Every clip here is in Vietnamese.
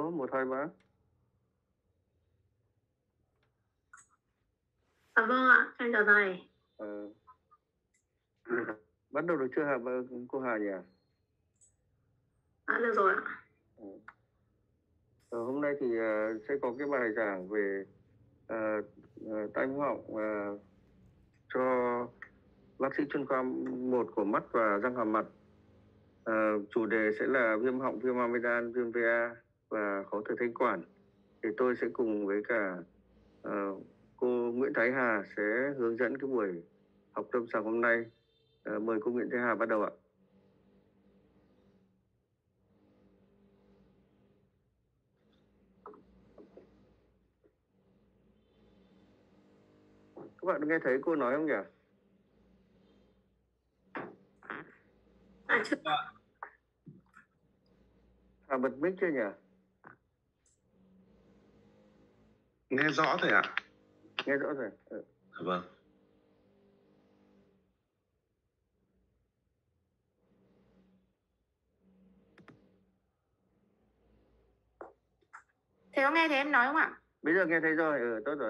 Alo, 1, 2, 3. Vâng ạ, em chào thầy. Bắt đầu được chưa hả cô Hà nhỉ? Được rồi ạ. Hôm nay thì sẽ có cái bài giảng về tai mũi họng cho bác sĩ chuyên khoa 1 của mắt và răng hàm mặt. Chủ đề sẽ là viêm họng, viêm amidan, viêm VA và khó thở thanh quản. Thì tôi sẽ cùng với cả cô Nguyễn Thái Hà sẽ hướng dẫn cái buổi học lâm sàng hôm nay. Mời cô Nguyễn Thái Hà bắt đầu ạ. Các bạn nghe thấy cô nói không nhỉ? Chưa. Hà bật mic chưa nhỉ? Nghe rõ thầy ạ. Nghe rõ rồi. Vâng. Thầy có nghe thấy em nói không ạ? Bây giờ nghe thấy rồi, tốt rồi.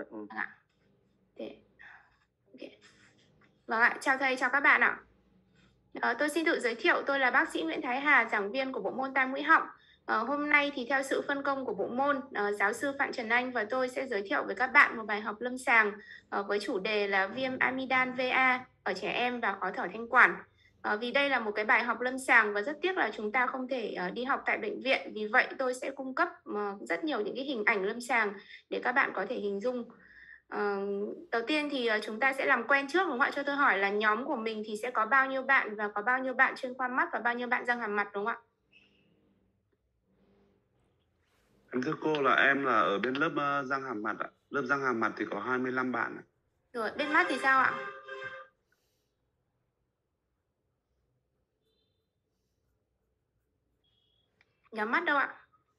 Vâng ạ, chào thầy, chào các bạn ạ. Tôi xin tự giới thiệu, tôi là bác sĩ Nguyễn Thái Hà, giảng viên của bộ môn tai mũi họng. Hôm nay thì theo sự phân công của bộ môn, giáo sư Phạm Trần Anh và tôi sẽ giới thiệu với các bạn một bài học lâm sàng với chủ đề là viêm amidan VA ở trẻ em và khó thở thanh quản. Vì đây là một cái bài học lâm sàng và rất tiếc là chúng ta không thể đi học tại bệnh viện, vì vậy tôi sẽ cung cấp rất nhiều những cái hình ảnh lâm sàng để các bạn có thể hình dung. Đầu tiên thì chúng ta sẽ làm quen trước, đúng không ạ? Cho tôi hỏi là nhóm của mình thì sẽ có bao nhiêu bạn và có bao nhiêu bạn chuyên khoa mắt và bao nhiêu bạn răng hàm mặt, đúng không ạ? Em thưa cô là em là ở bên lớp răng hàm mặt ạ. Lớp răng hàm mặt thì có 25 bạn ạ. Rồi, bên mắt thì sao ạ? Nhóm mắt đâu ạ?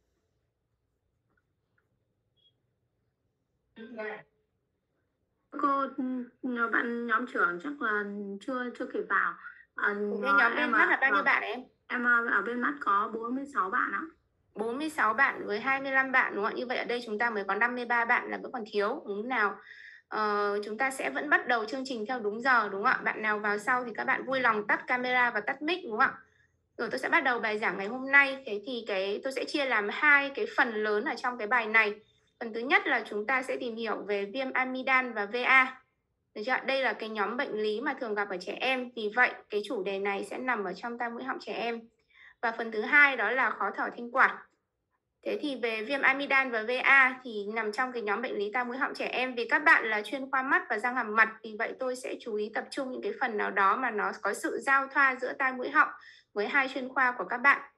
Cô bạn nhóm trưởng chắc là chưa kịp vào. Cái nhóm bên mắt là bao nhiêu bạn em? Em ở bên mắt có 46 bạn ạ. 46 bạn với 25 bạn, đúng không ạ? Như vậy ở đây chúng ta mới có 53 bạn là vẫn còn thiếu, đúng không nào? Chúng ta sẽ vẫn bắt đầu chương trình theo đúng giờ, đúng không ạ? Bạn nào vào sau thì các bạn vui lòng tắt camera và tắt mic, đúng không ạ? Rồi tôi sẽ bắt đầu bài giảng ngày hôm nay. Thế thì tôi sẽ chia làm hai cái phần lớn ở trong cái bài này. Phần thứ nhất là chúng ta sẽ tìm hiểu về viêm amidan và VA. Được chưa? Đây là cái nhóm bệnh lý mà thường gặp ở trẻ em. Vì vậy cái chủ đề này sẽ nằm ở trong tai mũi họng trẻ em. Và phần thứ hai đó là khó thở thanh quản. Thế thì về viêm amidan và VA thì nằm trong cái nhóm bệnh lý tai mũi họng trẻ em. Vì các bạn là chuyên khoa mắt và răng hàm mặt, vì vậy tôi sẽ chú ý tập trung những cái phần nào đó mà nó có sự giao thoa giữa tai mũi họng với hai chuyên khoa của các bạn.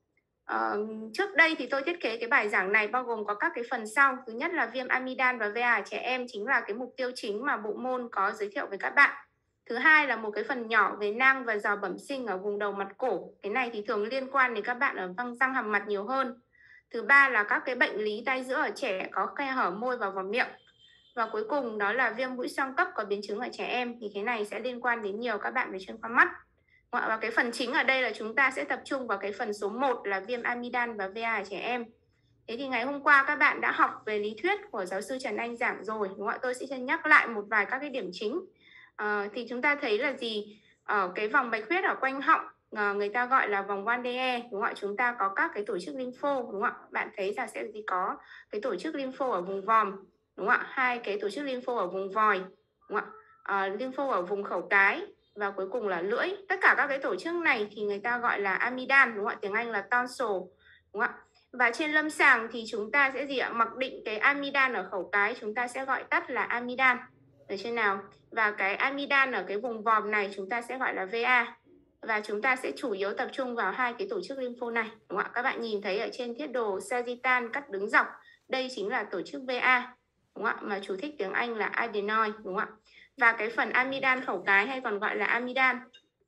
Trước đây thì tôi thiết kế cái bài giảng này bao gồm có các cái phần sau. Thứ nhất là viêm amidan và VA ở trẻ em chính là cái mục tiêu chính mà bộ môn có giới thiệu với các bạn. Thứ hai là một cái phần nhỏ về nang và giò bẩm sinh ở vùng đầu mặt cổ. Cái này thì thường liên quan đến các bạn ở răng hàm mặt nhiều hơn. Thứ ba là các cái bệnh lý tai giữa ở trẻ có khe hở môi và vòng miệng. Và cuối cùng đó là viêm mũi xoang cấp có biến chứng ở trẻ em. Thì cái này sẽ liên quan đến nhiều các bạn về chuyên khoa mắt. Và cái phần chính ở đây là chúng ta sẽ tập trung vào cái phần số 1 là viêm amidan và VA ở trẻ em. Thế thì ngày hôm qua các bạn đã học về lý thuyết của giáo sư Trần Anh giảng rồi, đúng không? Tôi sẽ nhắc lại một vài các cái điểm chính. Thì chúng ta thấy là gì? Ở cái vòng bạch huyết ở quanh họng, người ta gọi là vòng Wandeer, đúng không ạ? Chúng ta có các cái tổ chức lympho, đúng không ạ? Bạn thấy là sẽ có cái tổ chức lympho ở vùng vòm, đúng không ạ? Hai cái tổ chức lympho ở vùng vòi, đúng không ạ? Lympho ở vùng khẩu cái và cuối cùng là lưỡi. Tất cả các cái tổ chức này thì người ta gọi là amidan, đúng không ạ? Tiếng Anh là tonsil, đúng không ạ? Và trên lâm sàng thì chúng ta sẽ gì ạ? Mặc định cái amidan ở khẩu cái chúng ta sẽ gọi tắt là amidan. Được chưa nào? Và cái amidan ở cái vùng vòm này chúng ta sẽ gọi là VA. Và chúng ta sẽ chủ yếu tập trung vào hai cái tổ chức lympho này, đúng không ạ? Các bạn nhìn thấy ở trên thiết đồ sagittal cắt đứng dọc, đây chính là tổ chức VA, đúng không ạ? Mà chú thích tiếng Anh là adenoid, đúng không ạ? Và cái phần amidan khẩu cái hay còn gọi là amidan,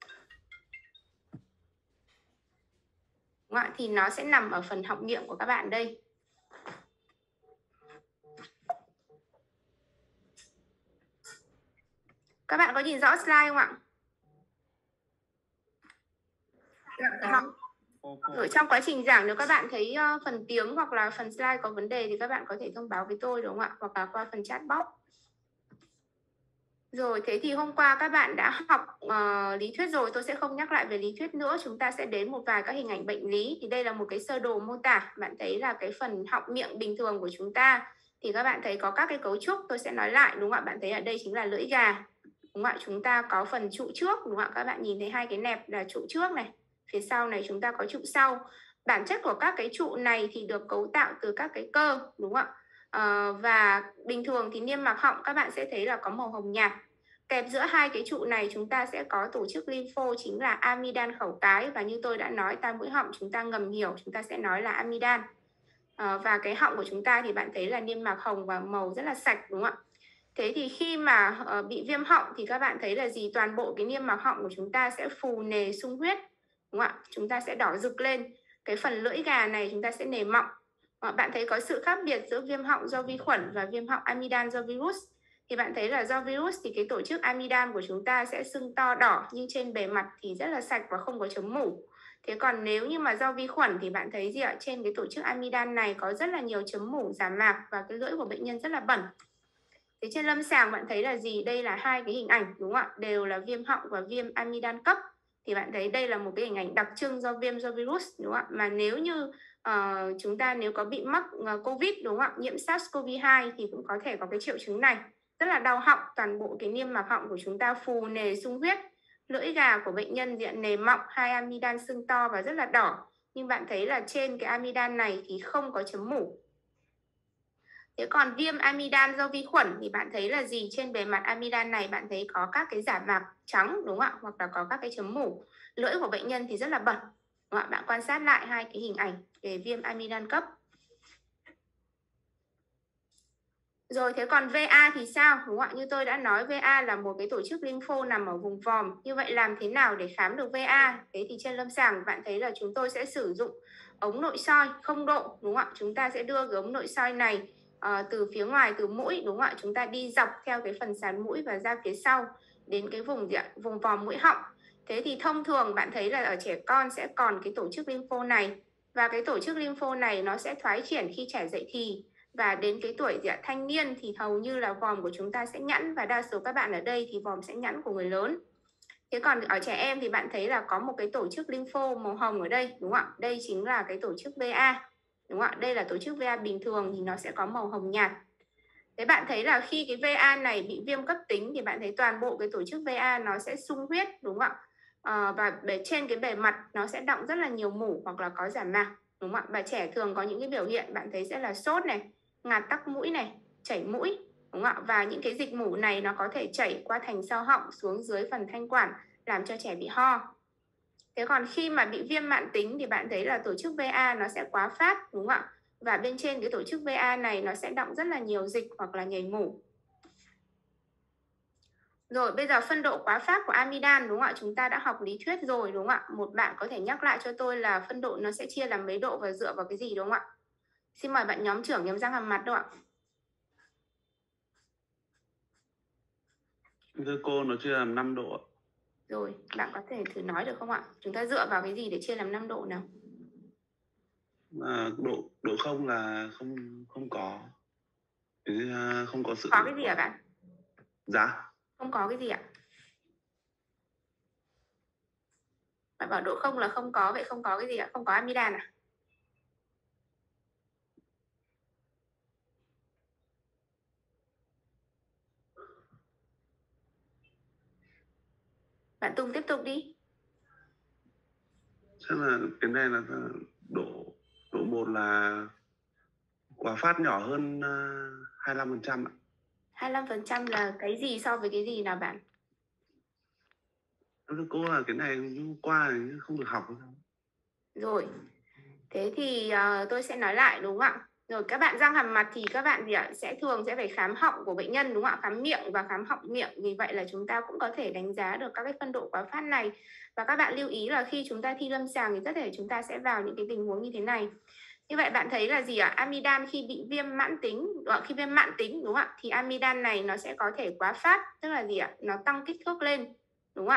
đúng không ạ? Thì nó sẽ nằm ở phần họng miệng của các bạn đây. Các bạn có nhìn rõ slide không ạ? Ở trong quá trình giảng nếu các bạn thấy phần tiếng hoặc là phần slide có vấn đề thì các bạn có thể thông báo với tôi đúng không ạ? Hoặc là qua phần chat box. Rồi, thế thì hôm qua các bạn đã học lý thuyết rồi, tôi sẽ không nhắc lại về lý thuyết nữa. Chúng ta sẽ đến một vài các hình ảnh bệnh lý. Thì đây là một cái sơ đồ mô tả. Bạn thấy là cái phần họng miệng bình thường của chúng ta. Thì các bạn thấy có các cái cấu trúc, tôi sẽ nói lại đúng không ạ? Bạn thấy ở đây chính là lưỡi gà. Đúng không ạ? Chúng ta có phần trụ trước, đúng không ạ? Các bạn nhìn thấy hai cái nẹp là trụ trước này. Phía sau này chúng ta có trụ sau. Bản chất của các cái trụ này thì được cấu tạo từ các cái cơ, đúng không ạ? Và bình thường thì niêm mạc họng các bạn sẽ thấy là có màu hồng nhạt. Kẹp giữa hai cái trụ này chúng ta sẽ có tổ chức lympho chính là amidan khẩu cái, và như tôi đã nói tai mũi họng chúng ta ngầm hiểu chúng ta sẽ nói là amidan. Và cái họng của chúng ta thì bạn thấy là niêm mạc hồng và màu rất là sạch đúng không ạ? Thế thì khi mà bị viêm họng thì các bạn thấy là gì? Toàn bộ cái niêm mạc họng của chúng ta sẽ phù nề sung huyết đúng không ạ? Chúng ta sẽ đỏ rực lên. Cái phần lưỡi gà này chúng ta sẽ nề mọng. Bạn thấy có sự khác biệt giữa viêm họng do vi khuẩn và viêm họng amidan do virus. Thì bạn thấy là do virus thì cái tổ chức amidan của chúng ta sẽ sưng to đỏ nhưng trên bề mặt thì rất là sạch và không có chấm mủ. Thế còn nếu như mà do vi khuẩn thì bạn thấy gì ạ? Trên cái tổ chức amidan này có rất là nhiều chấm mủ, giả mạc và cái lưỡi của bệnh nhân rất là bẩn. Thế trên lâm sàng bạn thấy là gì? Đây là hai cái hình ảnh đúng không ạ? Đều là viêm họng và viêm amidan cấp. Thì bạn thấy đây là một cái hình ảnh đặc trưng do viêm do virus đúng không ạ? Mà nếu như chúng ta nếu có bị mắc Covid đúng không ạ? Nhiễm SARS-CoV-2 thì cũng có thể có cái triệu chứng này. Rất là đau họng, toàn bộ cái niêm mạc họng của chúng ta phù nề sung huyết. Lưỡi gà của bệnh nhân diện nề mọng, hai amidan sưng to và rất là đỏ. Nhưng bạn thấy là trên cái amidan này thì không có chấm mủ. Thế còn viêm amidan do vi khuẩn thì bạn thấy là gì? Trên bề mặt amidan này bạn thấy có các cái giả mạc trắng đúng không ạ? Hoặc là có các cái chấm mủ. Lưỡi của bệnh nhân thì rất là bẩn. Đúng không ạ? Bạn quan sát lại hai cái hình ảnh về viêm amidan cấp. Rồi thế còn VA thì sao? Đúng không ạ? Như tôi đã nói VA là một cái tổ chức lympho nằm ở vùng vòm. Như vậy làm thế nào để khám được VA? Thế thì trên lâm sàng bạn thấy là chúng tôi sẽ sử dụng ống nội soi 0 độ. Đúng không ạ? Chúng ta sẽ đưa cái ống nội soi này từ phía ngoài, từ mũi đúng không ạ? Chúng ta đi dọc theo cái phần sàn mũi và ra phía sau đến cái vùng vòm mũi họng. Thế thì thông thường bạn thấy là ở trẻ con sẽ còn cái tổ chức lympho này. Và cái tổ chức lympho này nó sẽ thoái triển khi trẻ dậy thì. Và đến cái tuổi thanh niên thì hầu như là vòm của chúng ta sẽ nhẵn, và đa số các bạn ở đây thì vòm sẽ nhẵn của người lớn. Thế còn ở trẻ em thì bạn thấy là có một cái tổ chức lympho màu hồng ở đây đúng không ạ? Đây chính là cái tổ chức VA đúng không ạ? Đây là tổ chức VA bình thường thì nó sẽ có màu hồng nhạt. Thế bạn thấy là khi cái VA này bị viêm cấp tính thì bạn thấy toàn bộ cái tổ chức VA nó sẽ sung huyết đúng không ạ? Và trên cái bề mặt nó sẽ đọng rất là nhiều mủ hoặc là có giả mạc đúng không ạ? Và trẻ thường có những cái biểu hiện bạn thấy sẽ là sốt này, ngạt tắc mũi này, chảy mũi đúng không ạ? Và những cái dịch mủ này nó có thể chảy qua thành sau họng xuống dưới phần thanh quản làm cho trẻ bị ho. Thế còn khi mà bị viêm mãn tính thì bạn thấy là tổ chức VA nó sẽ quá phát đúng không ạ? Và bên trên cái tổ chức VA này nó sẽ đọng rất là nhiều dịch hoặc là nhầy mủ. Rồi bây giờ phân độ quá phát của amidan đúng không ạ? Chúng ta đã học lý thuyết rồi đúng không ạ? Một bạn có thể nhắc lại cho tôi là phân độ nó sẽ chia làm mấy độ và dựa vào cái gì đúng không ạ? Xin mời bạn nhóm trưởng nhóm răng hàm mặt đâu ạ? Thưa cô, nó chia làm 5 độ ạ. Rồi, bạn có thể thử nói được không ạ? Chúng ta dựa vào cái gì để chia làm 5 độ nào? Độ không là không có. Không có sự. Có cái gì ạ bạn? Dạ. Không có cái gì ạ? Bạn bảo độ không là không có, vậy không có cái gì ạ? Không có amidan à? Bạn Tùng tiếp tục đi. Chắc là cái này là độ 1 là quá phát nhỏ hơn 25% ạ. 25% là cái gì so với cái gì nào bạn? Thưa cô là cái này hôm qua không được học. Rồi, thế thì tôi sẽ nói lại đúng không ạ? Rồi các bạn răng hàm mặt thì các bạn sẽ thường sẽ phải khám họng của bệnh nhân đúng không ạ? Khám miệng và khám họng miệng. Vì vậy là chúng ta cũng có thể đánh giá được các cái phân độ quá phát này. Và các bạn lưu ý là khi chúng ta thi lâm sàng thì rất thể chúng ta sẽ vào những cái tình huống như thế này. Như vậy bạn thấy là gì ạ? Amidan khi bị viêm mãn tính, khi viêm mãn tính đúng không ạ? Thì amidan này nó sẽ có thể quá phát, tức là gì ạ? Nó tăng kích thước lên đúng không ạ?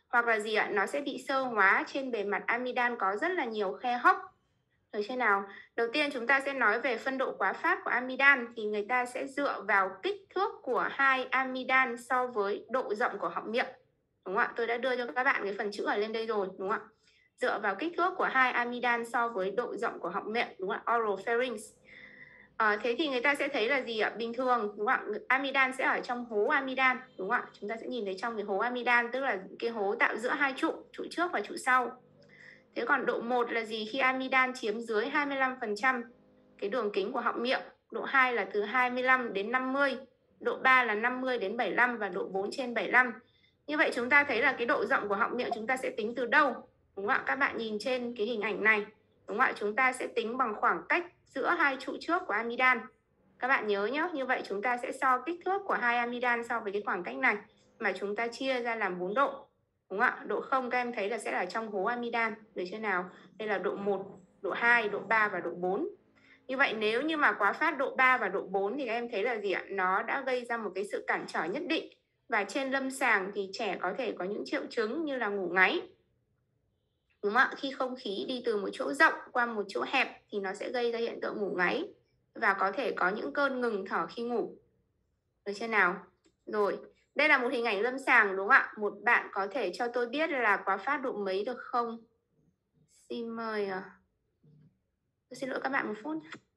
hoặc là gì ạ, nó sẽ bị xơ hóa trên bề mặt amidan, có rất là nhiều khe hốc. Được chưa nào? Đầu tiên chúng ta sẽ nói về phân độ quá phát của amidan, thì người ta sẽ dựa vào kích thước của hai amidan so với độ rộng của họng miệng. Đúng không ạ? Tôi đã đưa cho các bạn cái phần chữ ở lên đây rồi, đúng không ạ? Dựa vào kích thước của hai amidan so với độ rộng của họng miệng, đúng không ạ? Oropharynx. Thế thì người ta sẽ thấy là gì ạ? Bình thường, đúng không ạ? Amidan sẽ ở trong hố amidan, đúng không ạ? Chúng ta sẽ nhìn thấy trong cái hố amidan, tức là cái hố tạo giữa hai trụ trước và trụ sau. Thế còn độ 1 là gì? Khi amidan chiếm dưới 25% cái đường kính của họng miệng. Độ 2 là từ 25 đến 50. Độ 3 là 50 đến 75 và độ 4 trên 75. Như vậy chúng ta thấy là cái độ rộng của họng miệng chúng ta sẽ tính từ đâu? Đúng không ạ? Các bạn nhìn trên cái hình ảnh này. Đúng không ạ? Chúng ta sẽ tính bằng khoảng cách giữa hai trụ trước của amidan. Các bạn nhớ nhé, như vậy chúng ta sẽ so kích thước của hai amidan so với cái khoảng cách này mà chúng ta chia ra làm 4 độ. Đúng không ạ? Độ 0 các em thấy là sẽ là trong hố amidan. Được chưa nào? Đây là độ 1, độ 2, độ 3 và độ 4. Như vậy nếu như mà quá phát độ 3 và độ 4 thì các em thấy là gì ạ? Nó đã gây ra một cái sự cản trở nhất định. Và trên lâm sàng thì trẻ có thể có những triệu chứng như là ngủ ngáy. Đúng không ạ? Khi không khí đi từ một chỗ rộng qua một chỗ hẹp thì nó sẽ gây ra hiện tượng ngủ ngáy. Và có thể có những cơn ngừng thở khi ngủ. Được chưa nào? Rồi, đây là một hình ảnh lâm sàng đúng không ạ? Một bạn có thể cho tôi biết là quá phát độ mấy được không? Xin mời. Tôi xin lỗi các bạn một phút.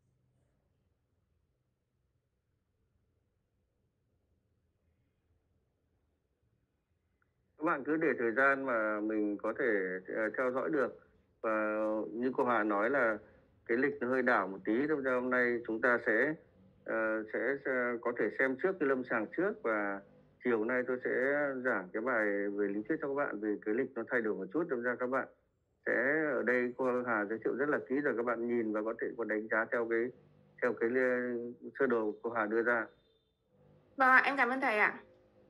Các bạn cứ để thời gian mà mình có thể theo dõi được. Và như cô Hà nói là cái lịch nó hơi đảo một tí, nên hôm nay chúng ta sẽ có thể xem trước cái lâm sàng trước, và chiều nay tôi sẽ giảng cái bài về lý thuyết cho các bạn, vì cái lịch nó thay đổi một chút, nên ra các bạn sẽ ở đây cô Hà giới thiệu rất là kỹ rồi, các bạn nhìn và có thể có đánh giá theo cái sơ đồ cô Hà đưa ra. Vâng ạ, em cảm ơn thầy ạ.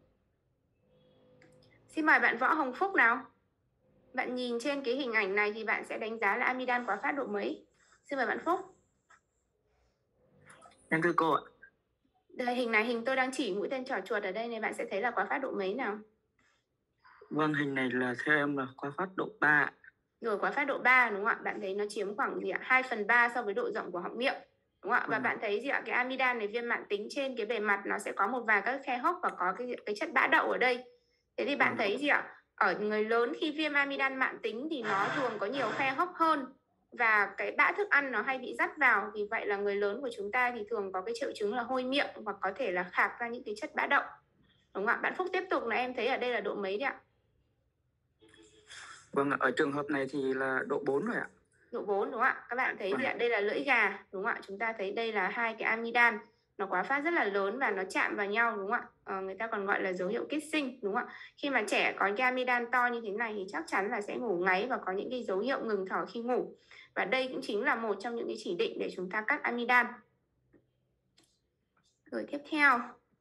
Xin mời bạn Võ Hồng Phúc nào. Bạn nhìn trên cái hình ảnh này thì bạn sẽ đánh giá là amidan quá phát độ mấy? Xin mời bạn Phúc. Em thưa cô ạ. Đây, hình này, hình tôi đang chỉ mũi tên trỏ chuột ở đây này, bạn sẽ thấy là quá phát độ mấy nào? Vâng, hình này là theo em là quá phát độ 3. Rồi, quá phát độ 3 đúng không ạ? Bạn thấy nó chiếm khoảng gì ạ? 2/3 so với độ rộng của họng miệng. Đúng không ạ? Và bạn thấy gì ạ? Cái amidan này, viêm mạn tính trên cái bề mặt nó sẽ có một vài các khe hốc và có cái chất bã đậu ở đây. Thế thì bạn thấy gì ạ? Ở người lớn khi viêm amidan mạn tính thì nó thường có nhiều khe hốc hơn và cái bã thức ăn nó hay bị dắt vào. Vì vậy là người lớn của chúng ta thì thường có cái triệu chứng là hôi miệng hoặc có thể là khạc ra những cái chất bã đậu. Đúng không ạ? Bạn Phúc tiếp tục là em thấy ở đây là độ mấy đấy ạ? Vâng ạ, ở trường hợp này thì là độ 4 rồi ạ. Độ 4 đúng không ạ? Các bạn thấy gì ạ? Đây là lưỡi gà đúng không ạ? Chúng ta thấy đây là hai cái amidan nó quá phát rất là lớn và nó chạm vào nhau đúng không ạ? Người ta còn gọi là dấu hiệu kissing đúng không ạ? Khi mà trẻ có cái amidan to như thế này thì chắc chắn là sẽ ngủ ngáy và có những cái dấu hiệu ngừng thở khi ngủ. Và đây cũng chính là một trong những cái chỉ định để chúng ta cắt amidan. Rồi tiếp theo.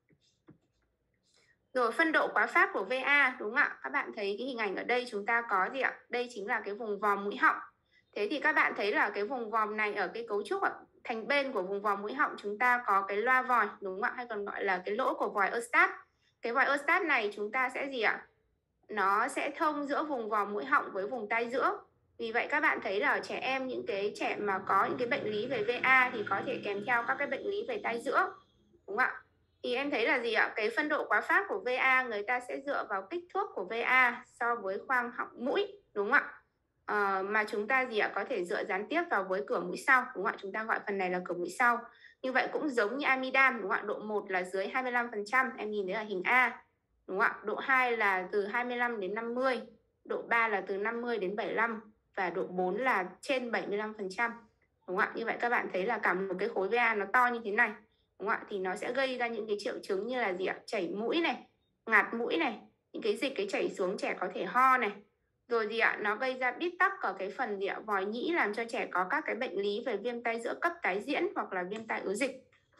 Rồi phân độ quá phát của VA đúng không ạ? Các bạn thấy cái hình ảnh ở đây chúng ta có gì ạ? Đây chính là cái vùng vòm mũi họng. Thế thì các bạn thấy là cái vùng vòm này ở cái cấu trúc thành bên của vùng vòm mũi họng chúng ta có cái loa vòi đúng không ạ? Hay còn gọi là cái lỗ của vòi Eustache. Cái vòi Eustache này chúng ta sẽ gì ạ? Nó sẽ thông giữa vùng vòm mũi họng với vùng tai giữa. Vì vậy các bạn thấy là ở trẻ em, những cái trẻ mà có những cái bệnh lý về VA thì có thể kèm theo các cái bệnh lý về tai giữa. Đúng không ạ? Thì em thấy là gì ạ? Cái phân độ quá phát của VA người ta sẽ dựa vào kích thước của VA so với khoang họng mũi, đúng không ạ? Mà chúng ta gì ạ? Có thể dựa gián tiếp vào với cửa mũi sau, đúng không ạ? Chúng ta gọi phần này là cửa mũi sau. Như vậy cũng giống như amidan, đúng không ạ? Độ 1 là dưới 25%, em nhìn thấy ở hình A, đúng không ạ? Độ 2 là từ 25 đến 50, độ 3 là từ 50 đến 75 và độ 4 là trên 75%. Đúng không ạ? Như vậy các bạn thấy là cả một cái khối VA nó to như thế này. Đúng không ạ? Thì nó sẽ gây ra những cái triệu chứng như là gì ạ? Chảy mũi này, ngạt mũi này, những cái dịch cái chảy xuống trẻ có thể ho này. Rồi gì ạ? Nó gây ra bít tắc ở cái phần gì ạ? Vòi nhĩ, làm cho trẻ có các cái bệnh lý về viêm tai giữa cấp tái diễn hoặc là viêm tai ứ dịch.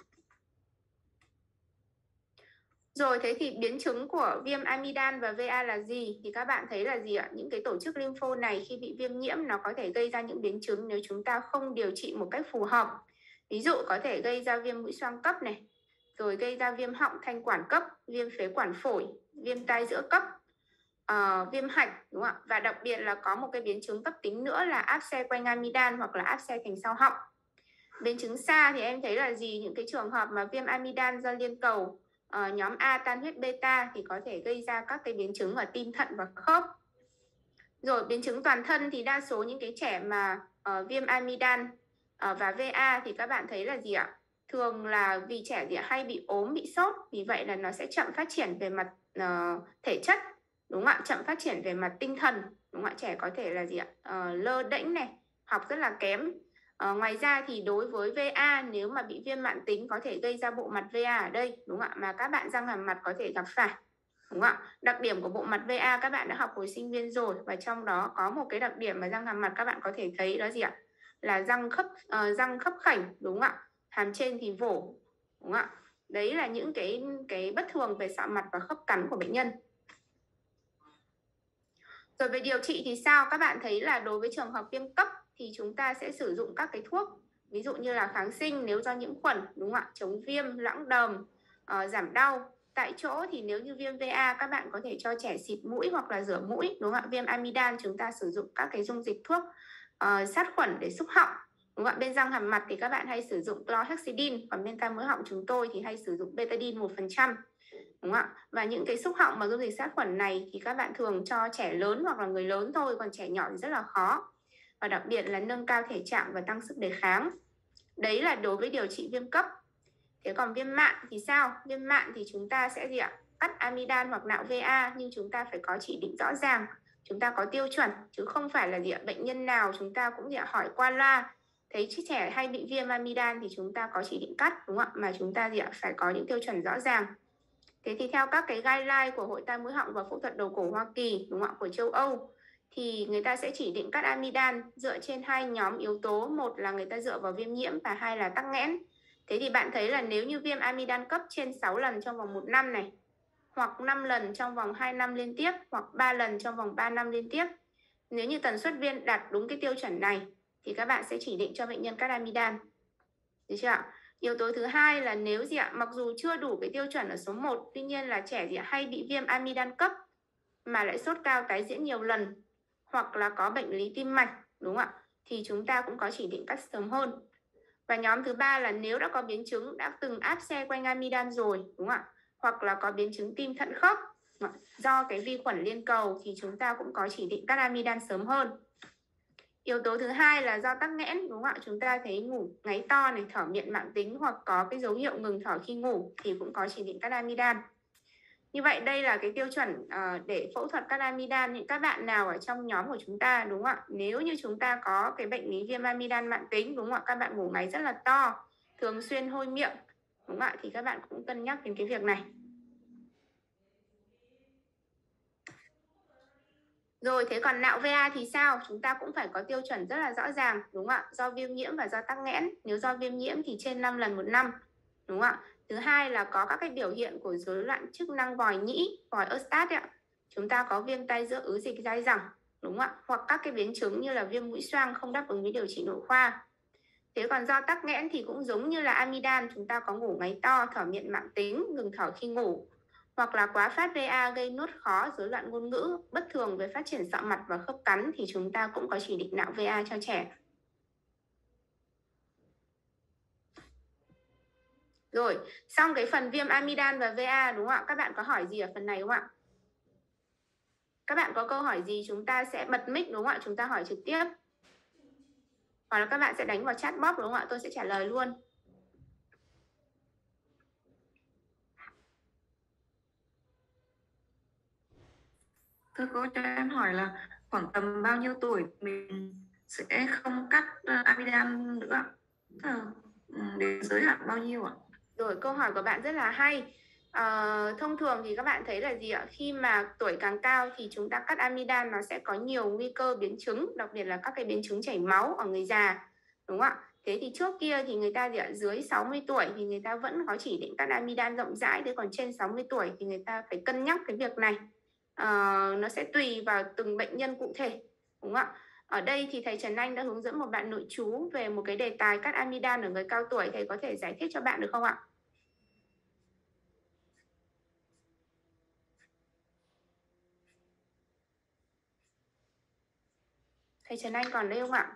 Rồi thế thì biến chứng của viêm amidan và VA là gì? Thì các bạn thấy là gì ạ? Những cái tổ chức lympho này khi bị viêm nhiễm nó có thể gây ra những biến chứng nếu chúng ta không điều trị một cách phù hợp. Ví dụ có thể gây ra viêm mũi xoang cấp này, rồi gây ra viêm họng thanh quản cấp, viêm phế quản phổi, viêm tai giữa cấp. viêm hạch, đúng không ạ? Và đặc biệt là có một cái biến chứng cấp tính nữa là áp xe quanh amidan hoặc là áp xe thành sau họng. Biến chứng xa thì em thấy là gì? Những cái trường hợp mà viêm amidan do liên cầu nhóm A tan huyết beta thì có thể gây ra các cái biến chứng ở tim, thận và khớp. Rồi biến chứng toàn thân thì đa số những cái trẻ mà viêm amidan và VA thì các bạn thấy là gì ạ? Thường là vì trẻ gì ạ? Hay bị ốm, bị sốt, vì vậy là nó sẽ chậm phát triển về mặt thể chất, đúng không ạ? Chậm phát triển về mặt tinh thần, đúng không ạ? Trẻ có thể là gì ạ? Lơ đễnh này, học rất là kém. Ngoài ra thì đối với VA, nếu mà bị viêm mãn tính có thể gây ra bộ mặt VA ở đây, đúng không ạ? Mà các bạn răng hàm mặt có thể gặp phải, đúng không ạ? Đặc điểm của bộ mặt VA các bạn đã học hồi sinh viên rồi, và trong đó có một cái đặc điểm mà răng hàm mặt các bạn có thể thấy đó gì ạ? Là răng khấp khểnh, đúng không ạ? Hàm trên thì vổ, đúng không ạ? Đấy là những cái bất thường về sọ mặt và khớp cắn của bệnh nhân. Rồi về điều trị thì sao? Các bạn thấy là đối với trường hợp viêm cấp thì chúng ta sẽ sử dụng các cái thuốc, ví dụ như là kháng sinh nếu do nhiễm khuẩn, đúng không ạ? Chống viêm, loãng đờm, giảm đau. Tại chỗ thì nếu như viêm VA các bạn có thể cho trẻ xịt mũi hoặc là rửa mũi, đúng không ạ? Viêm amidan chúng ta sử dụng các cái dung dịch thuốc sát khuẩn để xúc họng, đúng không ạ? Bên răng hàm mặt thì các bạn hay sử dụng chlorhexidine, còn bên tai mũi họng chúng tôi thì hay sử dụng betadine 1%. Đúng không ạ? Và những cái xúc họng mà dung dịch sát khuẩn này thì các bạn thường cho trẻ lớn hoặc là người lớn thôi, còn trẻ nhỏ thì rất là khó. Và đặc biệt là nâng cao thể trạng và tăng sức đề kháng. Đấy là đối với điều trị viêm cấp. Thế còn viêm mạn thì sao? Viêm mạn thì chúng ta sẽ gì ạ? Cắt amidan hoặc nạo VA, nhưng chúng ta phải có chỉ định rõ ràng, chúng ta có tiêu chuẩn, chứ không phải là gì ạ? Bệnh nhân nào chúng ta cũng gì ạ? Hỏi qua loa. Thấy trẻ hay bị viêm amidan thì chúng ta có chỉ định cắt, đúng không ạ? Mà chúng ta gì ạ? Phải có những tiêu chuẩn rõ ràng. Thế thì theo các cái guideline của Hội tai mũi họng và phẫu thuật đầu cổ Hoa Kỳ, đúng không ạ, của châu Âu, thì người ta sẽ chỉ định cắt amidan dựa trên hai nhóm yếu tố, một là người ta dựa vào viêm nhiễm và hai là tắc nghẽn. Thế thì bạn thấy là nếu như viêm amidan cấp trên 6 lần trong vòng 1 năm này, hoặc 5 lần trong vòng 2 năm liên tiếp, hoặc 3 lần trong vòng 3 năm liên tiếp, nếu như tần suất viêm đạt đúng cái tiêu chuẩn này thì các bạn sẽ chỉ định cho bệnh nhân cắt amidan. Được chưa ạ? Yếu tố thứ hai là nếu gì ạ, mặc dù chưa đủ cái tiêu chuẩn ở số 1, tuy nhiên là trẻ gì ạ, hay bị viêm amidan cấp mà lại sốt cao tái diễn nhiều lần, hoặc là có bệnh lý tim mạch, đúng không ạ? Thì chúng ta cũng có chỉ định cắt sớm hơn. Và nhóm thứ ba là nếu đã có biến chứng, đã từng áp xe quanh amidan rồi, đúng không ạ? Hoặc là có biến chứng tim thận khớp do cái vi khuẩn liên cầu thì chúng ta cũng có chỉ định cắt amidan sớm hơn. Yếu tố thứ hai là do tắc nghẽn, đúng không ạ? Chúng ta thấy ngủ ngáy to này, thở miệng mãn tính hoặc có cái dấu hiệu ngừng thở khi ngủ thì cũng có chỉ định cắt amidan. Như vậy đây là cái tiêu chuẩn để phẫu thuật cắt amidan. Những các bạn nào ở trong nhóm của chúng ta, đúng không ạ? Nếu như chúng ta có cái bệnh lý viêm amidan mãn tính, đúng không ạ? Các bạn ngủ ngáy rất là to, thường xuyên hôi miệng, đúng không ạ? Thì các bạn cũng cân nhắc đến cái việc này. Rồi thế còn nạo VA thì sao? Chúng ta cũng phải có tiêu chuẩn rất là rõ ràng, đúng không ạ? Do viêm nhiễm và do tắc nghẽn. Nếu do viêm nhiễm thì trên 5 lần 1 năm, đúng không ạ? Thứ hai là có các cái biểu hiện của rối loạn chức năng vòi nhĩ, vòi Eustache ạ. Chúng ta có viêm tai giữa ứ dịch dai dẳng, đúng không ạ? Hoặc các cái biến chứng như là viêm mũi xoang không đáp ứng với điều trị nội khoa. Thế còn do tắc nghẽn thì cũng giống như là amidan, chúng ta có ngủ ngáy to, thở miệng mãn tính, ngừng thở khi ngủ, hoặc là quá phát VA gây nuốt khó, rối loạn ngôn ngữ, bất thường về phát triển sọ mặt và khớp cắn thì chúng ta cũng có chỉ định nạo VA cho trẻ. Rồi, xong cái phần viêm amidan và VA, đúng không ạ? Các bạn có hỏi gì ở phần này không ạ? Các bạn có câu hỏi gì chúng ta sẽ bật mic, đúng không ạ? Chúng ta hỏi trực tiếp. Hoặc là các bạn sẽ đánh vào chat box, đúng không ạ? Tôi sẽ trả lời luôn. Thưa cô, cho em hỏi là khoảng tầm bao nhiêu tuổi mình sẽ không cắt amidan nữa ạ? Đến giới hạn bao nhiêu ạ? Rồi, câu hỏi của bạn rất là hay. Thông thường thì các bạn thấy là gì ạ? Khi mà tuổi càng cao thì chúng ta cắt amidan nó sẽ có nhiều nguy cơ biến chứng, đặc biệt là các cái biến chứng chảy máu ở người già, đúng không ạ? Thế thì trước kia thì người ta gì ạ? Dưới 60 tuổi thì người ta vẫn có chỉ định cắt amidan rộng rãi, thế còn trên 60 tuổi thì người ta phải cân nhắc cái việc này. Nó sẽ tùy vào từng bệnh nhân cụ thể, đúng không ạ? Ở đây thì thầy Trần Anh đã hướng dẫn một bạn nội trú về một cái đề tài cắt amidan ở người cao tuổi, thầy có thể giải thích cho bạn được không ạ? Thầy Trần Anh còn đây không ạ?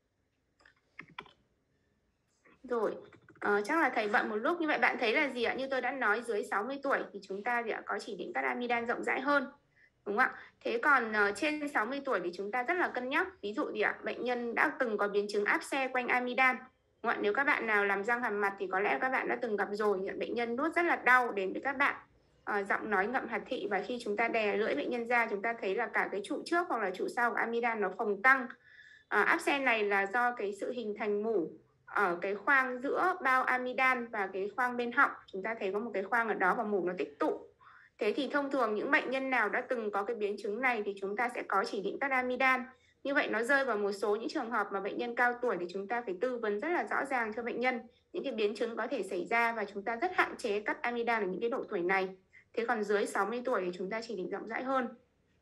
Rồi, chắc là thầy bận một lúc. Như vậy bạn thấy là gì ạ? Như tôi đã nói, dưới 60 tuổi thì chúng ta có chỉ định cắt amidan rộng rãi hơn, đúng không ạ? Thế còn trên 60 tuổi thì chúng ta rất là cân nhắc. Ví dụ gì ạ? Bệnh nhân đã từng có biến chứng áp xe quanh amidan. Đúng không? Nếu các bạn nào làm răng hàm mặt thì có lẽ các bạn đã từng gặp rồi. Bệnh nhân nuốt rất là đau đến với các bạn. Giọng nói ngậm hạt thị, và khi chúng ta đè lưỡi bệnh nhân ra, chúng ta thấy là cả cái trụ trước hoặc là trụ sau của amidan nó phồng tăng. Áp xe này là do cái sự hình thành mủ ở cái khoang giữa bao amidan và cái khoang bên họng. Chúng ta thấy có một cái khoang ở đó và mủ nó tích tụ. Thế thì thông thường những bệnh nhân nào đã từng có cái biến chứng này thì chúng ta sẽ có chỉ định cắt amidan. Như vậy nó rơi vào một số những trường hợp mà bệnh nhân cao tuổi thì chúng ta phải tư vấn rất là rõ ràng cho bệnh nhân những cái biến chứng có thể xảy ra, và chúng ta rất hạn chế cắt amidan ở những cái độ tuổi này. Thế còn dưới 60 tuổi thì chúng ta chỉ định rộng rãi hơn.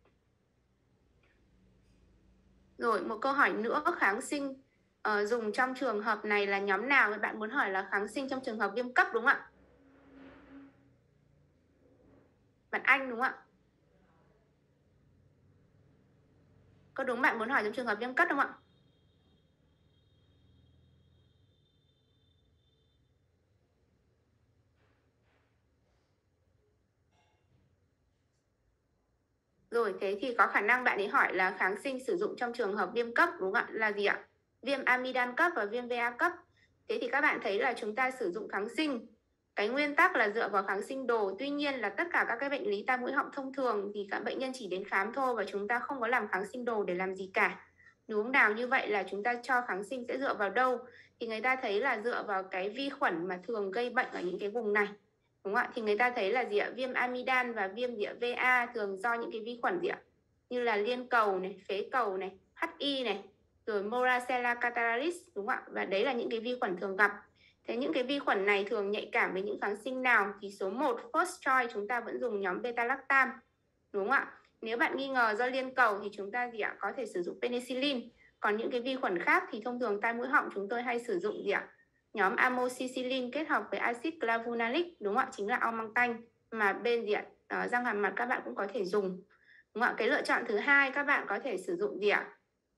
Rồi, một câu hỏi nữa, kháng sinh dùng trong trường hợp này là nhóm nào? Bạn muốn hỏi là kháng sinh trong trường hợp viêm cấp đúng không ạ? Bạn Anh đúng không ạ? Có đúng bạn muốn hỏi trong trường hợp viêm cấp đúng không ạ? Rồi, thế thì có khả năng bạn ấy hỏi là kháng sinh sử dụng trong trường hợp viêm cấp đúng không ạ? Là gì ạ? Viêm amidan cấp và viêm VA cấp. Thế thì các bạn thấy là chúng ta sử dụng kháng sinh, cái nguyên tắc là dựa vào kháng sinh đồ. Tuy nhiên là tất cả các cái bệnh lý tai mũi họng thông thường thì các bệnh nhân chỉ đến khám thôi, và chúng ta không có làm kháng sinh đồ để làm gì cả. Đúng không nào? Như vậy là chúng ta cho kháng sinh sẽ dựa vào đâu? Thì người ta thấy là dựa vào cái vi khuẩn mà thường gây bệnh ở những cái vùng này. Đúng không ạ? Thì người ta thấy là gì ạ? Viêm amidan và viêm VA thường do những cái vi khuẩn gì ạ? Như là liên cầu này, phế cầu này, HI này, rồi Moracella catarrhalis, đúng không ạ? Và đấy là những cái vi khuẩn thường gặp. Thế những cái vi khuẩn này thường nhạy cảm với những kháng sinh nào? Thì số 1 first choice chúng ta vẫn dùng nhóm beta-lactam, đúng không ạ? Nếu bạn nghi ngờ do liên cầu thì chúng ta gì ạ? Có thể sử dụng penicillin. Còn những cái vi khuẩn khác thì thông thường tai mũi họng chúng tôi hay sử dụng gì ạ? Nhóm amoxicillin kết hợp với axit clavulanic, đúng không ạ? Chính là ong măng tanh, mà bên gì ạ? Răng hàm mặt các bạn cũng có thể dùng, đúng không ạ? Cái lựa chọn thứ hai các bạn có thể sử dụng gì ạ?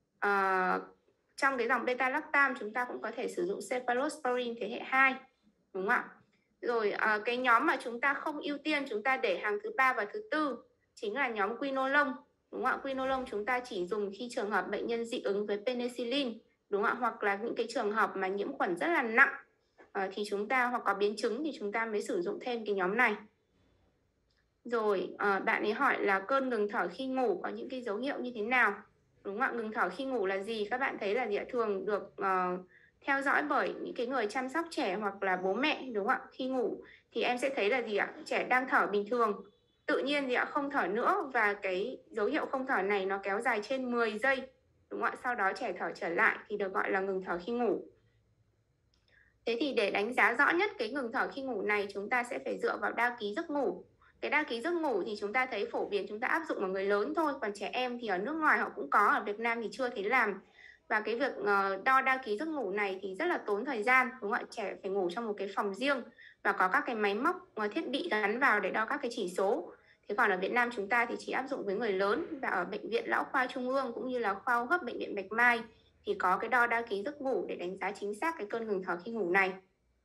Trong cái dòng beta-lactam chúng ta cũng có thể sử dụng cephalosporin thế hệ 2, đúng không ạ? Rồi cái nhóm mà chúng ta không ưu tiên, chúng ta để hàng thứ 3 và thứ 4 chính là nhóm quinolone, đúng không ạ? Quinolone chúng ta chỉ dùng khi trường hợp bệnh nhân dị ứng với penicillin, đúng không ạ? Hoặc là những cái trường hợp mà nhiễm khuẩn rất là nặng thì chúng ta, hoặc có biến chứng thì chúng ta mới sử dụng thêm cái nhóm này. Rồi bạn ấy hỏi là cơn ngừng thở khi ngủ có những cái dấu hiệu như thế nào, đúng không ạ? Ngừng thở khi ngủ là gì? Các bạn thấy là gì ạ? Thường được theo dõi bởi những cái người chăm sóc trẻ hoặc là bố mẹ, đúng không ạ? Khi ngủ thì em sẽ thấy là gì ạ? Trẻ đang thở bình thường, tự nhiên gì ạ? Không thở nữa, và cái dấu hiệu không thở này nó kéo dài trên 10 giây, đúng không ạ? Sau đó trẻ thở trở lại thì được gọi là ngừng thở khi ngủ. Thế thì để đánh giá rõ nhất cái ngừng thở khi ngủ này, chúng ta sẽ phải dựa vào đo ký giấc ngủ. Cái đo ký giấc ngủ thì chúng ta thấy phổ biến chúng ta áp dụng ở người lớn thôi, còn trẻ em thì ở nước ngoài họ cũng có, ở Việt Nam thì chưa thấy làm. Và cái việc đo ký giấc ngủ này thì rất là tốn thời gian, đúng không ạ? Trẻ phải ngủ trong một cái phòng riêng và có các cái máy móc thiết bị gắn vào để đo các cái chỉ số. Thế còn ở Việt Nam chúng ta thì chỉ áp dụng với người lớn, và ở bệnh viện Lão khoa Trung ương cũng như là khoa hô hấp bệnh viện Bạch Mai thì có cái đo ký giấc ngủ để đánh giá chính xác cái cơn ngừng thở khi ngủ này.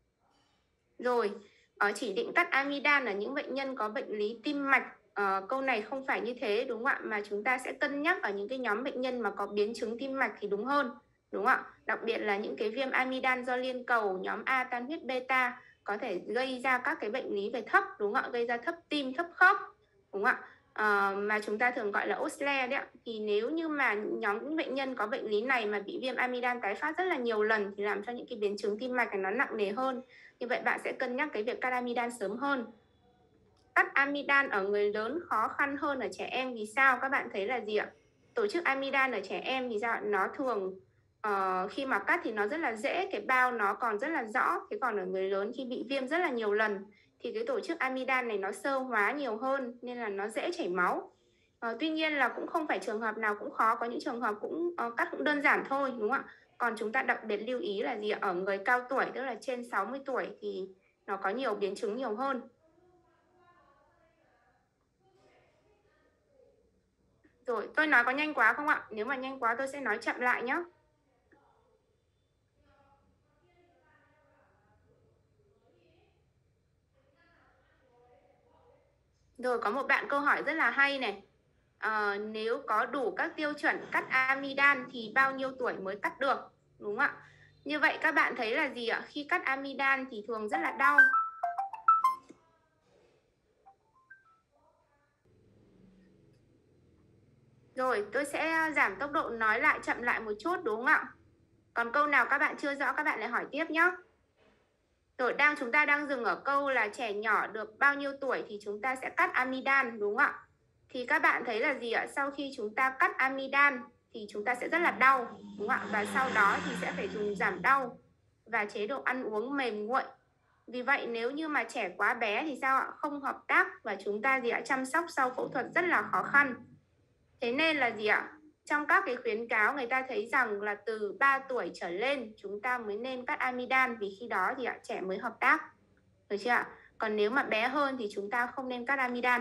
Rồi, chỉ định cắt amidan ở những bệnh nhân có bệnh lý tim mạch, câu này không phải như thế, đúng không ạ? Mà chúng ta sẽ cân nhắc ở những cái nhóm bệnh nhân mà có biến chứng tim mạch thì đúng hơn, đúng không ạ? Đặc biệt là những cái viêm amidan do liên cầu, nhóm A tan huyết beta có thể gây ra các cái bệnh lý về thấp, đúng không ạ? Gây ra thấp tim, thấp khớp, đúng không ạ? Mà chúng ta thường gọi là Osler đấy ạ. Thì nếu như mà nhóm những bệnh nhân có bệnh lý này mà bị viêm amidan tái phát rất là nhiều lần thì làm cho những cái biến chứng tim mạch này nó nặng nề hơn. Như vậy bạn sẽ cân nhắc cái việc cắt amidan sớm hơn. Cắt amidan ở người lớn khó khăn hơn ở trẻ em vì sao? Các bạn thấy là gì ạ? Tổ chức amidan ở trẻ em thì sao? Nó thường khi mà cắt thì nó rất là dễ, cái bao nó còn rất là rõ. Thế còn ở người lớn khi bị viêm rất là nhiều lần thì cái tổ chức amidan này nó sơ hóa nhiều hơn nên là nó dễ chảy máu. Tuy nhiên là cũng không phải trường hợp nào cũng khó, có những trường hợp cũng cắt cũng đơn giản thôi, đúng không ạ? Còn chúng ta đặc biệt lưu ý là gì ạ? Ở người cao tuổi, tức là trên 60 tuổi thì nó có nhiều biến chứng nhiều hơn. Rồi, tôi nói có nhanh quá không ạ? Nếu mà nhanh quá tôi sẽ nói chậm lại nhé. Rồi, có một bạn câu hỏi rất là hay này. Nếu có đủ các tiêu chuẩn cắt amidan thì bao nhiêu tuổi mới cắt được? Đúng không ạ? Như vậy các bạn thấy là gì ạ? Khi cắt amidan thì thường rất là đau. Rồi, tôi sẽ giảm tốc độ nói lại chậm lại một chút đúng không ạ? Còn câu nào các bạn chưa rõ các bạn lại hỏi tiếp nhé. Rồi, chúng ta đang dừng ở câu là trẻ nhỏ được bao nhiêu tuổi thì chúng ta sẽ cắt amidan đúng không ạ? Thì các bạn thấy là gì ạ? Sau khi chúng ta cắt amidan thì chúng ta sẽ rất là đau đúng không ạ? Và sau đó thì sẽ phải dùng giảm đau và chế độ ăn uống mềm nguội. Vì vậy nếu như mà trẻ quá bé thì sao ạ? Không hợp tác và chúng ta chăm sóc sau phẫu thuật rất là khó khăn. Thế nên là gì ạ? Trong các cái khuyến cáo người ta thấy rằng là từ 3 tuổi trở lên chúng ta mới nên cắt amidan, vì khi đó thì trẻ mới hợp tác. Được chưa ạ? Còn nếu mà bé hơn thì chúng ta không nên cắt amidan.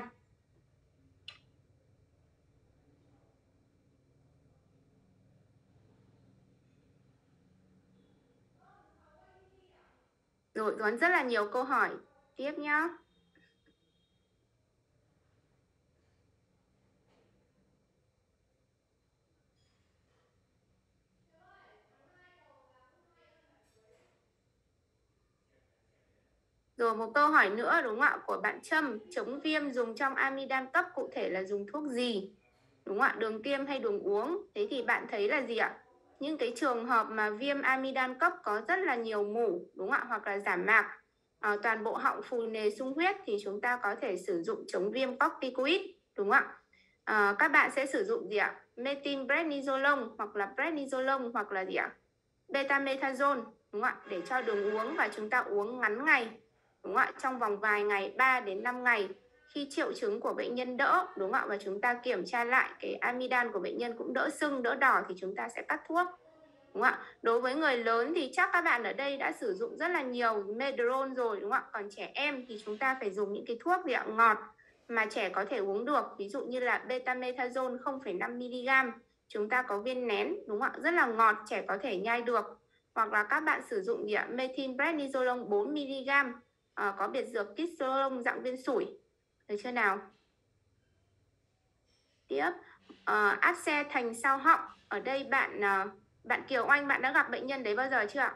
Rồi, còn rất là nhiều câu hỏi tiếp nhá. Rồi, một câu hỏi nữa đúng không ạ? Của bạn Trâm, chống viêm dùng trong amidan cấp cụ thể là dùng thuốc gì? Đúng không ạ? Đường tiêm hay đường uống? Thế thì bạn thấy là gì ạ? Những cái trường hợp mà viêm amidan cấp có rất là nhiều mủ đúng không ạ? Hoặc là giảm mạc, toàn bộ họng phù nề sung huyết thì chúng ta có thể sử dụng chống viêm corticoid đúng không ạ? Các bạn sẽ sử dụng gì ạ? Methylprednisolone hoặc là prednisolone hoặc là gì ạ? Betamethasone đúng không ạ? Để cho đường uống và chúng ta uống ngắn ngày đúng không ạ? Trong vòng vài ngày, 3 đến 5 ngày. Khi triệu chứng của bệnh nhân đỡ đúng không ạ? Và chúng ta kiểm tra lại cái amidan của bệnh nhân cũng đỡ sưng, đỡ đỏ thì chúng ta sẽ cắt thuốc. Đúng không ạ? Đối với người lớn thì chắc các bạn ở đây đã sử dụng rất là nhiều Medrol rồi đúng không ạ? Còn trẻ em thì chúng ta phải dùng những cái thuốc ngọt mà trẻ có thể uống được. Ví dụ như là Betamethasone 0,5mg. Chúng ta có viên nén đúng không ạ? Rất là ngọt, trẻ có thể nhai được. Hoặc là các bạn sử dụng methylprednisolone 4mg. Có biệt dược kisolone dạng viên sủi. Được chưa nào? Tiếp, áp xe thành sau họng. Ở đây bạn Kiều Oanh, bạn đã gặp bệnh nhân đấy bao giờ chưa ạ?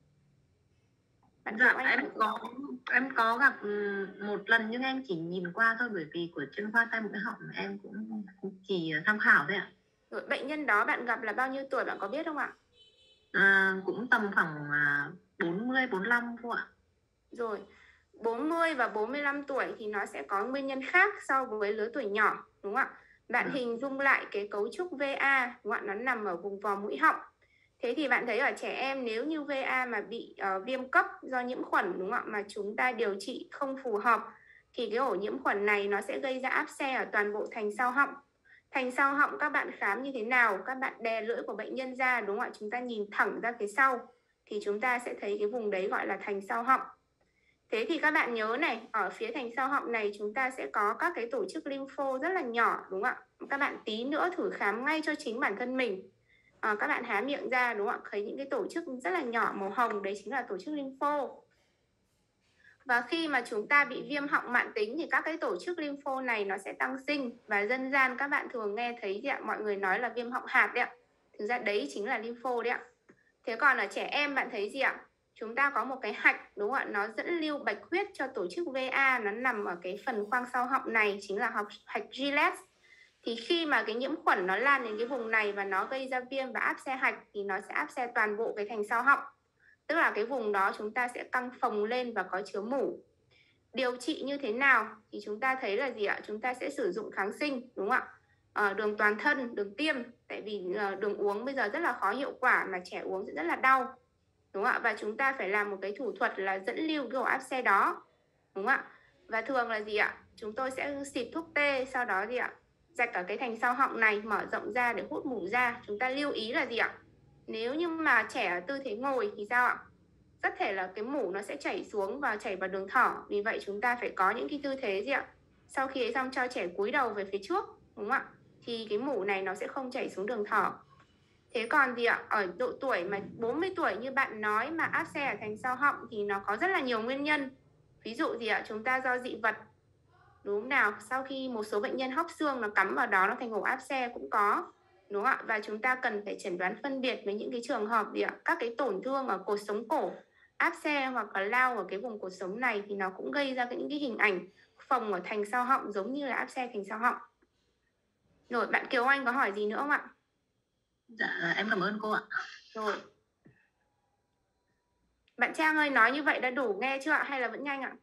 Dạ, em có gặp một lần nhưng em chỉ nhìn qua thôi, bởi vì của chuyên khoa tai mũi họng em cũng chỉ tham khảo thôi ạ. Rồi, bệnh nhân đó bạn gặp là bao nhiêu tuổi bạn có biết không ạ? Cũng tầm khoảng 40, 45 thôi ạ. Rồi, 40 và 45 tuổi thì nó sẽ có nguyên nhân khác so với lứa tuổi nhỏ đúng không ạ? Bạn hình dung lại cái cấu trúc VA đúng không ạ? Nó nằm ở vùng vò mũi họng. Thế thì bạn thấy ở trẻ em nếu như VA mà bị viêm cấp do nhiễm khuẩn đúng không ạ? Mà chúng ta điều trị không phù hợp thì cái ổ nhiễm khuẩn này nó sẽ gây ra áp xe ở toàn bộ thành sau họng. Thành sau họng các bạn khám như thế nào? Các bạn đè lưỡi của bệnh nhân ra đúng không ạ? Chúng ta nhìn thẳng ra phía sau thì chúng ta sẽ thấy cái vùng đấy gọi là thành sau họng. Thế thì các bạn nhớ này, ở phía thành sau họng này chúng ta sẽ có các cái tổ chức lympho rất là nhỏ đúng không ạ? Các bạn tí nữa thử khám ngay cho chính bản thân mình. Các bạn há miệng ra đúng không ạ? Thấy những cái tổ chức rất là nhỏ màu hồng, đấy chính là tổ chức lympho. Và khi mà chúng ta bị viêm họng mãn tính thì các cái tổ chức lympho này nó sẽ tăng sinh. Và dân gian các bạn thường nghe thấy mọi người nói là viêm họng hạt đấy ạ. Thực ra đấy chính là lympho đấy ạ. Thế còn ở trẻ em bạn thấy gì ạ? Chúng ta có một cái hạch đúng không ạ? Nó dẫn lưu bạch huyết cho tổ chức VA, nó nằm ở cái phần khoang sau họng này, chính là hạch Gillette. Thì khi mà cái nhiễm khuẩn nó lan đến cái vùng này và nó gây ra viêm và áp xe hạch thì nó sẽ áp xe toàn bộ cái thành sau họng. Tức là cái vùng đó chúng ta sẽ căng phồng lên và có chứa mủ. Điều trị như thế nào thì chúng ta thấy là gì ạ? Chúng ta sẽ sử dụng kháng sinh đúng không ạ? Đường toàn thân, đường tiêm. Tại vì đường uống bây giờ rất là khó hiệu quả mà trẻ uống sẽ rất là đau. Đúng không ạ? Và chúng ta phải làm một cái thủ thuật là dẫn lưu cái ổ áp xe đó. Đúng không ạ? Và thường là gì ạ? Chúng tôi sẽ xịt thuốc tê, sau đó gì ạ? Rạch ở cái thành sau họng này, mở rộng ra để hút mủ ra. Chúng ta lưu ý là gì ạ? Nếu như mà trẻ ở tư thế ngồi thì sao ạ? Rất thể là cái mủ nó sẽ chảy xuống và chảy vào đường thở. Vì vậy chúng ta phải có những cái tư thế gì ạ? Sau khi ấy xong cho trẻ cúi đầu về phía trước, đúng không ạ? thì cái mủ này nó sẽ không chảy xuống đường thở. Thế còn gì ạ, ở độ tuổi mà 40 tuổi như bạn nói mà áp xe ở thành sau họng thì nó có rất là nhiều nguyên nhân. Ví dụ gì ạ, chúng ta do dị vật, đúng không nào? Sau khi một số bệnh nhân hóc xương nó cắm vào đó nó thành ổ áp xe cũng có, đúng không ạ? Và chúng ta cần phải chẩn đoán phân biệt với những cái trường hợp gì ạ, các cái tổn thương ở cột sống cổ, áp xe hoặc là lao ở cái vùng cột sống này thì nó cũng gây ra những cái hình ảnh phồng ở thành sau họng giống như là áp xe thành sau họng. Rồi, bạn Kiều Anh có hỏi gì nữa không ạ? Dạ, em cảm ơn cô ạ. Rồi. Bạn Trang ơi, nói như vậy đã đủ nghe chưa ạ? Hay là vẫn nhanh ạ?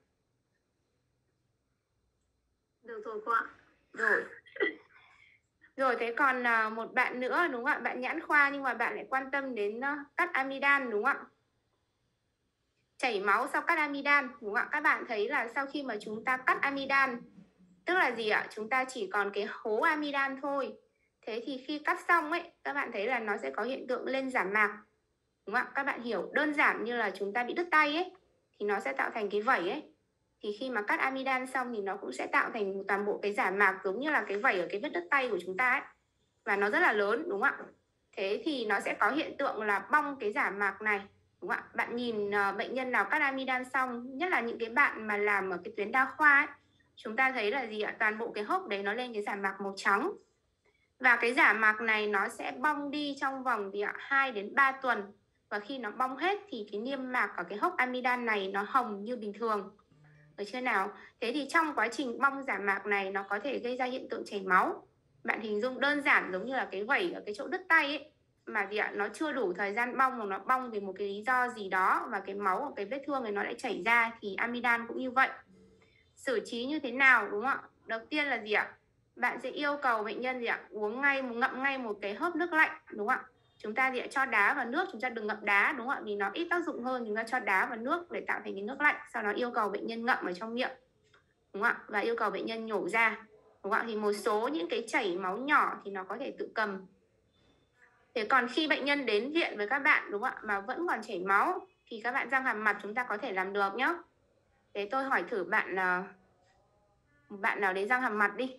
Được rồi cô ạ. Rồi. Rồi, thế còn một bạn nữa đúng không ạ? Bạn Nhãn Khoa nhưng mà bạn lại quan tâm đến cắt amidan đúng không ạ? Chảy máu sau cắt amidan đúng không ạ? Các bạn thấy là sau khi mà chúng ta cắt amidan, tức là gì ạ? Chúng ta chỉ còn cái hố amidan thôi. Thế thì khi cắt xong ấy, các bạn thấy là nó sẽ có hiện tượng lên giảm mạc. Đúng không ạ? Các bạn hiểu đơn giản như là chúng ta bị đứt tay ấy thì nó sẽ tạo thành cái vẩy ấy. Thì khi mà cắt amidan xong thì nó cũng sẽ tạo thành toàn bộ cái giảm mạc giống như là cái vẩy ở cái vết đứt tay của chúng ta ấy. Và nó rất là lớn đúng không ạ? Thế thì nó sẽ có hiện tượng là bong cái giảm mạc này. Đúng không ạ? Bạn nhìn bệnh nhân nào cắt amidan xong, nhất là những cái bạn mà làm ở cái tuyến đa khoa ấy, chúng ta thấy là gì ạ? Toàn bộ cái hốc đấy nó lên cái giảm mạc màu trắng. Và cái giảm mạc này nó sẽ bong đi trong vòng 2 đến 3 tuần. Và khi nó bong hết thì cái niêm mạc ở cái hốc amidan này nó hồng như bình thường. Được chưa nào? Thế thì trong quá trình bong giảm mạc này nó có thể gây ra hiện tượng chảy máu. Bạn hình dung đơn giản giống như là cái vẩy ở cái chỗ đứt tay ấy. Mà gì ạ? Nó chưa đủ thời gian bong mà nó bong vì một cái lý do gì đó và cái máu ở cái vết thương này nó lại chảy ra thì amidan cũng như vậy. Xử trí như thế nào đúng không ạ? Đầu tiên là gì ạ? Bạn sẽ yêu cầu bệnh nhân gì ạ? Uống ngay, ngậm ngay một cái hớp nước lạnh đúng không ạ? Chúng ta thì cho đá vào nước, chúng ta đừng ngậm đá đúng không ạ? Vì nó ít tác dụng hơn, chúng ta cho đá vào nước để tạo thành cái nước lạnh. Sau đó yêu cầu bệnh nhân ngậm ở trong miệng đúng không ạ? Và yêu cầu bệnh nhân nhổ ra đúng không ạ? Thì một số những cái chảy máu nhỏ thì nó có thể tự cầm. Thế còn khi bệnh nhân đến viện với các bạn đúng không ạ? Mà vẫn còn chảy máu thì các bạn răng hàm mặt chúng ta có thể làm được nhé. Thế tôi hỏi thử bạn nào đến răng hàm mặt đi.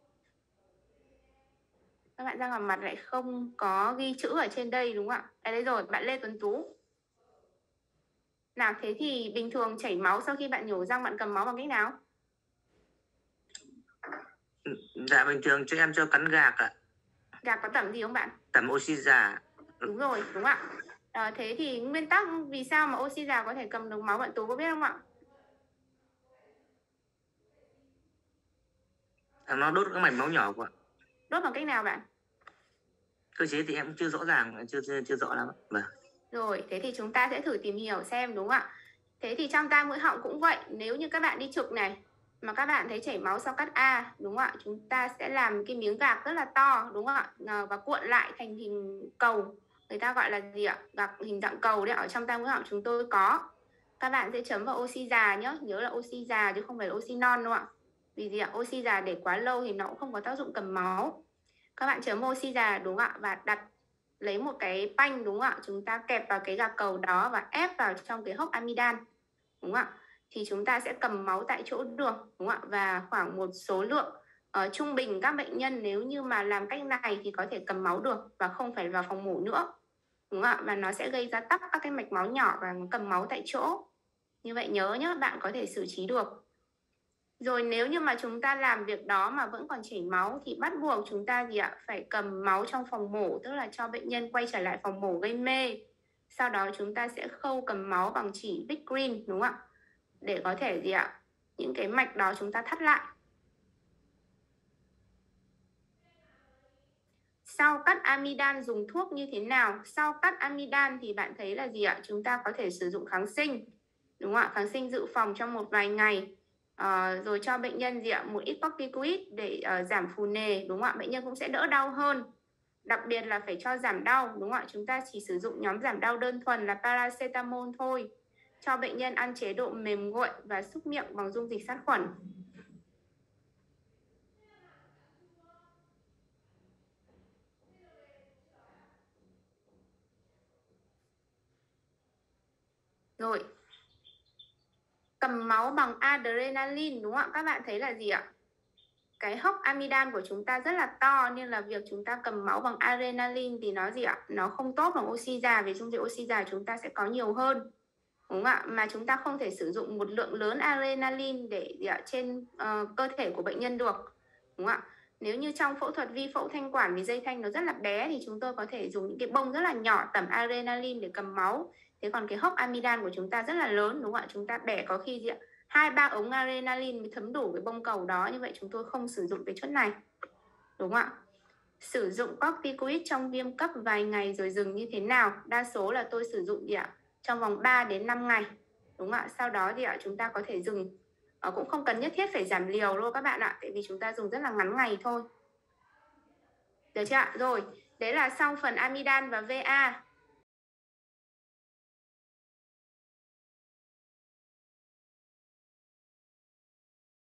Các bạn răng hàm mặt lại không có ghi chữ ở trên đây đúng không ạ? Đây rồi, bạn Lê Tuấn Tú. Nào, thế thì bình thường chảy máu sau khi bạn nhổ răng bạn cầm máu bằng cách nào? Dạ bình thường cho em cho cắn gạc ạ. Gạc có tẩm gì không bạn? Tẩm oxy già. Đúng rồi, đúng ạ. Thế thì nguyên tắc vì sao mà oxy già có thể cầm được máu bạn Tú có biết không ạ? Nó đốt các mạch máu nhỏ của ạ. Đốt bằng cách nào bạn? Cơ chế thì em cũng chưa rõ ràng, chưa rõ lắm. Vâng. Rồi, thế thì chúng ta sẽ thử tìm hiểu xem đúng không ạ? Thế thì trong tai mũi họng cũng vậy. Nếu như các bạn đi trực này mà các bạn thấy chảy máu sau cắt A đúng không ạ? Chúng ta sẽ làm cái miếng gạc rất là to đúng không ạ? Và cuộn lại thành hình cầu. Người ta gọi là gì ạ? Gạc hình dạng cầu đấy, ở trong tai mũi họng chúng tôi có. Các bạn sẽ chấm vào oxy già nhé. Nhớ là oxy già chứ không phải là oxy non đâu ạ. Vì gì ạ? Oxy già để quá lâu thì nó cũng không có tác dụng cầm máu. Các bạn chấm oxy già đúng không ạ? Và đặt lấy một cái panh đúng không ạ? Chúng ta kẹp vào cái gạc cầu đó và ép vào trong cái hốc amidan đúng không ạ? Thì chúng ta sẽ cầm máu tại chỗ được đúng không ạ? Và khoảng một số lượng trung bình các bệnh nhân nếu như mà làm cách này thì có thể cầm máu được và không phải vào phòng mổ nữa đúng không ạ? Và nó sẽ gây ra tắc các cái mạch máu nhỏ và cầm máu tại chỗ. Như vậy nhớ nhé, bạn có thể xử trí được. Rồi nếu như mà chúng ta làm việc đó mà vẫn còn chảy máu thì bắt buộc chúng ta gì ạ? Phải cầm máu trong phòng mổ, tức là cho bệnh nhân quay trở lại phòng mổ gây mê. Sau đó chúng ta sẽ khâu cầm máu bằng chỉ Big Green đúng không ạ? Để có thể gì ạ? Những cái mạch đó chúng ta thắt lại. Sau cắt amidan dùng thuốc như thế nào? Sau cắt amidan thì bạn thấy là gì ạ? Chúng ta có thể sử dụng kháng sinh đúng không ạ? Kháng sinh dự phòng trong một vài ngày. Rồi cho bệnh nhân gì ạ? Một ít corticoid để giảm phù nề đúng không ạ? Bệnh nhân cũng sẽ đỡ đau hơn. Đặc biệt là phải cho giảm đau đúng không ạ? Chúng ta chỉ sử dụng nhóm giảm đau đơn thuần là paracetamol thôi. Cho bệnh nhân ăn chế độ mềm nguội và xúc miệng bằng dung dịch sát khuẩn. Rồi. Cầm máu bằng adrenaline đúng không ạ? Các bạn thấy là gì ạ? cái hốc amidan của chúng ta rất là to, nên là việc chúng ta cầm máu bằng adrenaline thì nó gì ạ? Nó không tốt bằng oxy già, vì dung dịch oxy già chúng ta sẽ có nhiều hơn. Đúng không ạ? Mà chúng ta không thể sử dụng một lượng lớn adrenaline để trên cơ thể của bệnh nhân được. Đúng không ạ? Nếu như trong phẫu thuật vi phẫu thanh quản vì dây thanh nó rất là bé thì chúng tôi có thể dùng những cái bông rất là nhỏ tẩm adrenaline để cầm máu. Thế còn cái hốc amidan của chúng ta rất là lớn, đúng không ạ? Chúng ta bẻ có khi gì ạ? 2-3 ống adrenaline mới thấm đủ cái bông cầu đó, như vậy chúng tôi không sử dụng cái chất này. Đúng không ạ? Sử dụng corticoid trong viêm cấp vài ngày rồi dừng như thế nào? Đa số là tôi sử dụng gì ạ? Trong vòng 3 đến 5 ngày. Đúng không ạ? Sau đó thì chúng ta có thể dừng. Cũng không cần nhất thiết phải giảm liều đâu các bạn ạ, tại vì chúng ta dùng rất là ngắn ngày thôi. Được chưa ạ? Rồi, đấy là xong phần amidan và VA.